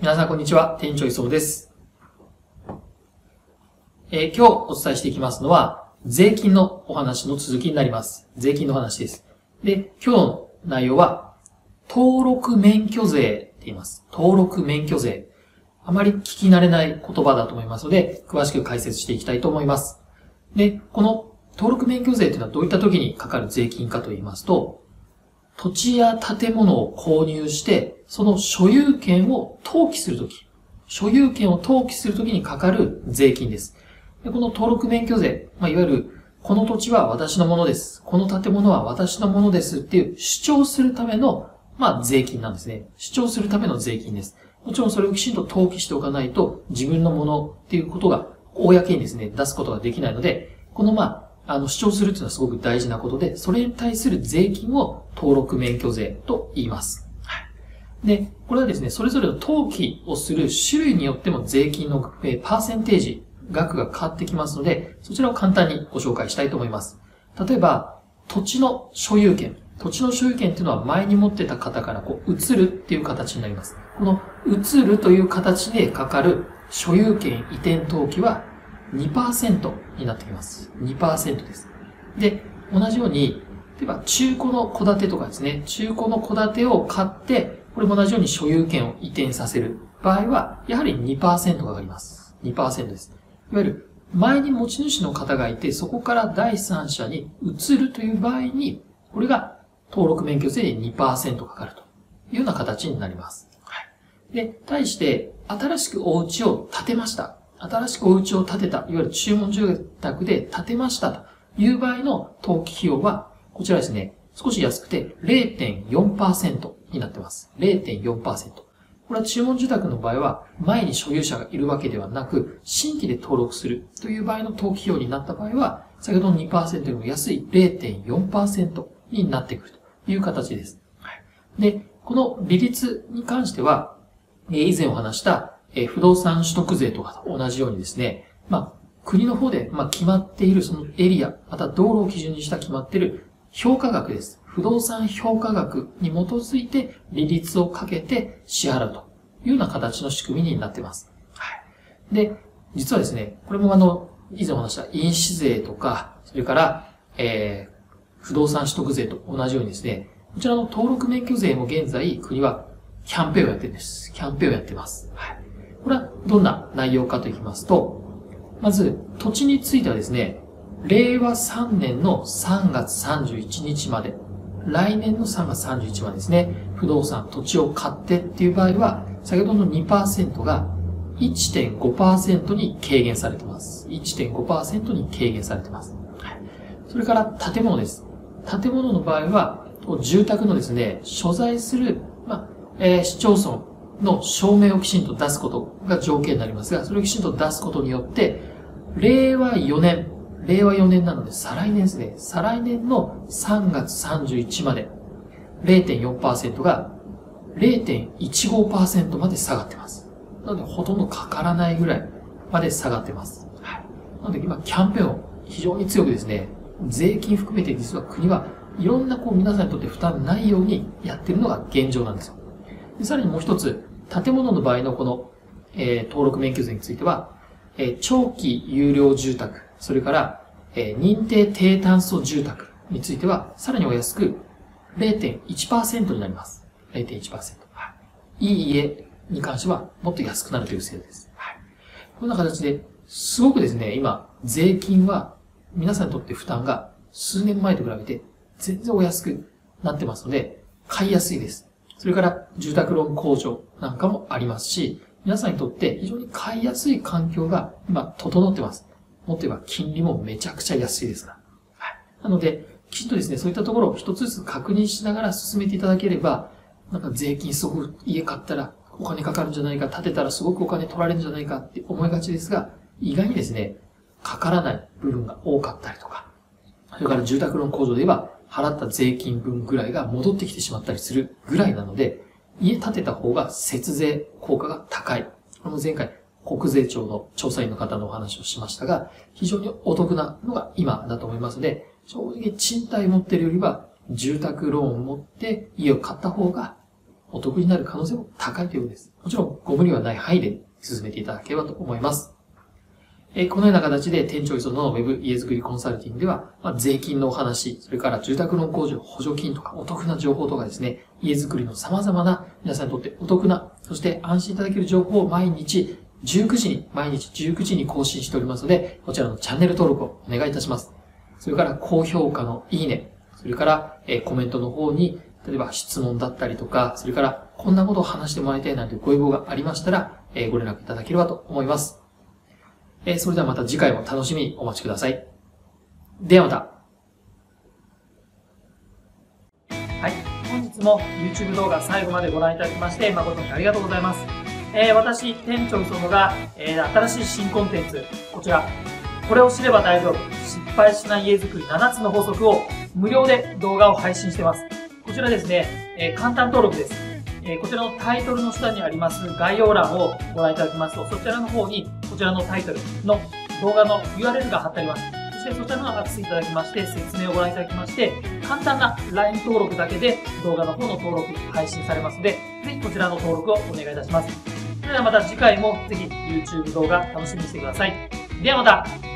皆さんこんにちは。店長磯部です。今日お伝えしていきますのは、税金のお話の続きになります。税金の話です。で、今日の内容は、登録免許税って言います。登録免許税。あまり聞き慣れない言葉だと思いますので、詳しく解説していきたいと思います。で、この登録免許税というのはどういった時にかかる税金かと言いますと、土地や建物を購入して、その所有権を登記するときにかかる税金です。でこの登録免許税、いわゆる、この土地は私のものです。この建物は私のものですっていう主張するための、税金なんですね。主張するための税金です。もちろんそれをきちんと登記しておかないと、自分のものっていうことが、公にですね、出すことができないので、この主張するっていうのはすごく大事なことで、それに対する税金を登録免許税と言います。で、これはですね、それぞれの登記をする種類によっても税金のパーセンテージ、額が変わってきますので、そちらを簡単にご紹介したいと思います。例えば、土地の所有権っていうのは前に持ってた方から移るっていう形になります。この移るという形でかかる所有権移転登記は 2% になってきます。2% です。で、同じように、例えば中古の戸建てとかですね、中古の戸建てを買って、これも同じように所有権を移転させる場合は、やはり 2% かかります。2% です。いわゆる、前に持ち主の方がいて、そこから第三者に移るという場合に、これが登録免許税で 2% かかるというような形になります。で、対して、新しくお家を建てました。新しくお家を建てた、いわゆる注文住宅で建てましたという場合の登記費用は、こちらですね、少し安くて 0.4% になってます。0.4%。これは注文住宅の場合は、前に所有者がいるわけではなく、新規で登録するという場合の登記費用になった場合は、先ほどの 2% よりも安い 0.4% になってくるという形です。で、この利率に関しては、以前お話した不動産取得税とかと同じようにですね、国の方で決まっているそのエリア、また道路を基準にした決まっている評価額です。不動産評価額に基づいて利率をかけて支払うというような形の仕組みになっています。で、実はですね、これも以前お話した印紙税とか、それから、不動産取得税と同じようにですね、こちらの登録免許税も現在国はキャンペーンをやってるんです。キャンペーンをやっています。これはどんな内容かと言いますと、まず土地についてはですね、令和3年の3月31日まで、来年の3月31日までですね、不動産、土地を買ってっていう場合は、先ほどの 2% が 1.5% に軽減されています。1.5% に軽減されています。それから建物です。建物の場合は、住宅のですね、所在する、市町村の証明をきちんと出すことが条件になりますが、それをきちんと出すことによって、令和4年なので再来年ですね。再来年の3月31日まで 0.4% が 0.15% まで下がってます。なのでほとんどかからないぐらいまで下がってます。なので今キャンペーンを非常に強くですね、税金含めて実は国はいろんな皆さんにとって負担ないようにやっているのが現状なんですよ。でさらにもう一つ、建物の場合のこの、登録免許税については、長期有料住宅、それから、認定低炭素住宅については、さらにお安く 0.1% になります。0.1%。いい家に関してはもっと安くなるという制度です。こんな形で、すごくですね、今、税金は皆さんにとって負担が数年前と比べて全然お安くなってますので、買いやすいです。それから、住宅ローン控除なんかもありますし、皆さんにとって非常に買いやすい環境が今整ってます。もっと言えば金利もめちゃくちゃ安いですから。なので、きちんとですね、そういったところを一つずつ確認しながら進めていただければ、税金すごく家買ったらお金かかるんじゃないか、建てたらすごくお金取られるんじゃないかって思いがちですが、意外にですね、かからない部分が多かったりとか、それから住宅ローン控除で言えば、払った税金分ぐらいが戻ってきてしまったりするぐらいなので、家建てた方が節税効果が高い。前回、国税庁の調査員の方のお話をしましたが、非常にお得なのが今だと思いますので、正直賃貸持ってるよりは、住宅ローンを持って家を買った方がお得になる可能性も高いということです。もちろん、ご無理はない範囲で進めていただければと思います。このような形で店長磯野のウェブ家づくりコンサルティングでは、税金のお話、それから住宅ローン控除、補助金とかお得な情報とかですね、家づくりの様々な皆さんにとってお得な、そして安心いただける情報を毎日19時に更新しておりますので、こちらのチャンネル登録をお願いいたします。それから高評価のいいね、それからコメントの方に、例えば質問だったりとか、それからこんなことを話してもらいたいなんてご要望がありましたら、ご連絡いただければと思います。それではまた次回も楽しみにお待ちください。ではまた。はい。本日も YouTube 動画最後までご覧いただきまして誠にありがとうございます。私、店長磯野が、新しい新コンテンツ、こちら、これを知れば大丈夫、失敗しない家づくり7つの法則を無料で動画を配信しています。こちらですね、簡単登録です。こちらのタイトルの下にあります概要欄をご覧いただきますと、そちらの方にこちらのタイトルの動画の URL が貼ってあります。そしてそちらのアクセスいただきまして、説明をご覧いただきまして、簡単な LINE 登録だけで動画の方の登録配信されますので、ぜひこちらの登録をお願いいたします。それではまた次回もぜひ YouTube 動画楽しみにしてください。ではまた。